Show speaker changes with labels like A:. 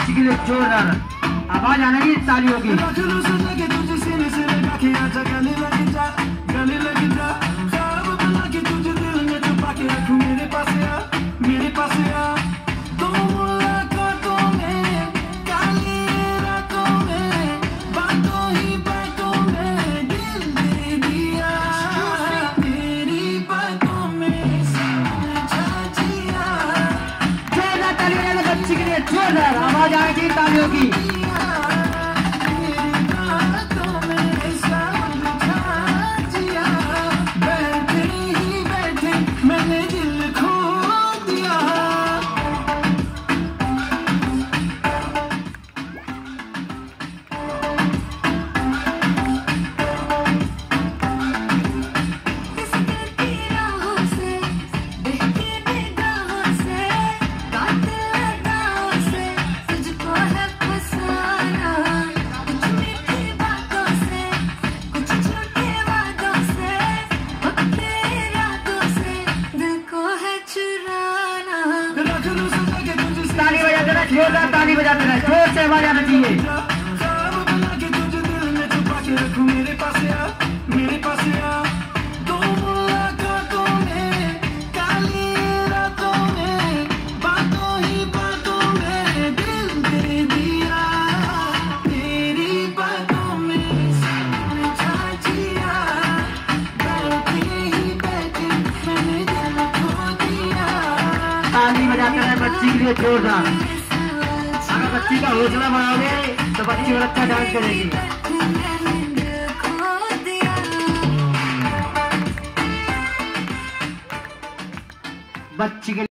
A: बच्ची के लिए जोरदार आवाज आने की तालियों की। बच्ची के लिए जोरदार आवाज आएगी तालियों की। ताली बजाते रहे, जोरदार ताली बजाते रहे, जोर से आवाज आना चाहिए। ताली बजाते रहे बच्ची के लिए जोरदार। अगर बच्ची का हौसला बढ़ाओगे तो बच्ची और अच्छा डांस करेगी। बच्ची के